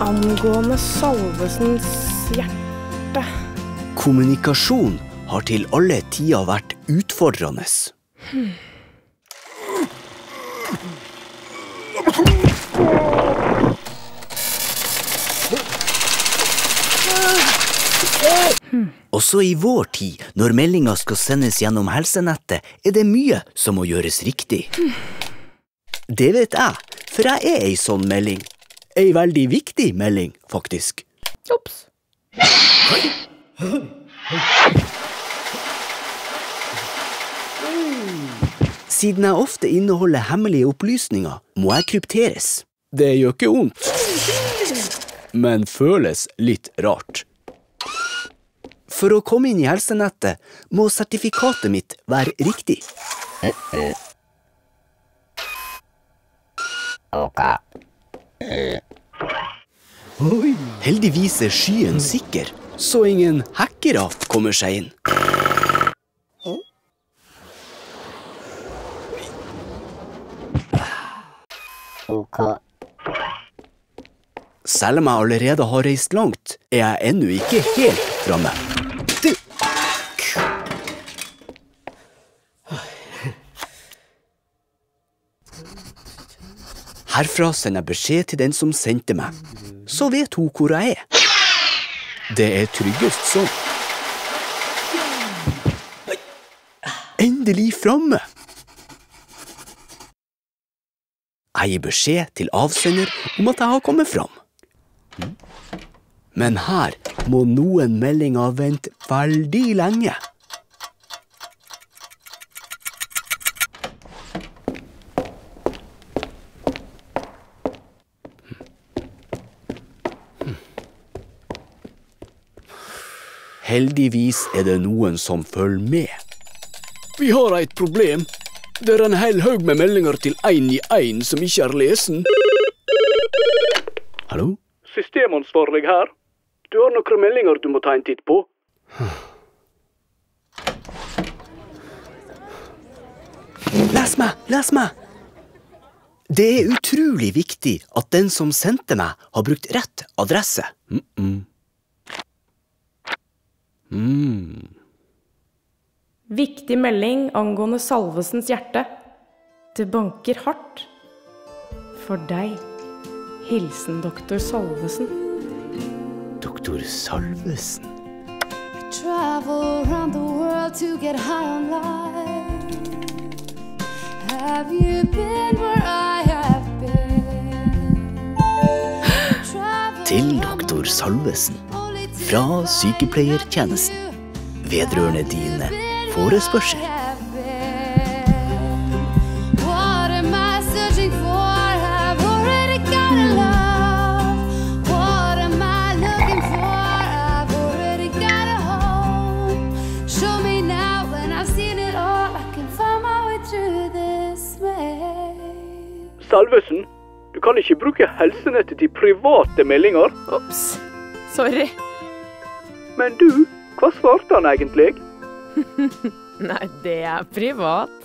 Angående Salvesens hjerte. Kommunikasjon har til alle tider vært utfordrende. Også i vår tid, når meldinger skal sendes gjennom helsenettet, er det mye som må gjøres riktig. Det vet jeg, for jeg er ei sånn melding. Ei veldig viktig melding, faktisk. Ops. Siden jeg ofte inneholder hemmelige opplysninger, må jeg krypteres. Det gjør ikke ondt, men føles litt rart. For å komme inn i helsenettet må sertifikatet mitt være riktig. Heldigvis er skyen sikker, så ingen hackere kommer seg inn. Selv om jeg allerede har reist langt, er jeg ennå ikke helt fremme. Herfra sender jeg beskjed til den som sendte meg. Så vet hun hvor jeg er. Det er tryggest sånn. Endelig fremme! Jeg gir beskjed til avsender om at jeg har kommet fram. Men her må noen meldinger vente veldig lenge. Heldigvis er det noen som følger med. Vi har et problem. Det er en hel haug med meldinger til 1 i 1 som ikke er lesen. Hallo? Systemansvarlig her. Du har noen meldinger du må ta en titt på. Les meg! Det er utrolig viktig at den som sendte meg har brukt rett adresse. Viktig melding angående Salvesens hjerte. Det banker hardt. For deg. Hilsen doktor Salvesen. Doktor Salvesen? Travel around the world to get high on life. Have you been where I have been? Til doktor Salvesen. Fra sykepleiertjenesten. Vedrørende dine forespørsel. Salvesen, du kan ikke bruke helsenettet til private meldinger. Ops, sorry. Men du, hva svarte han egentlig? Nei, det er privat.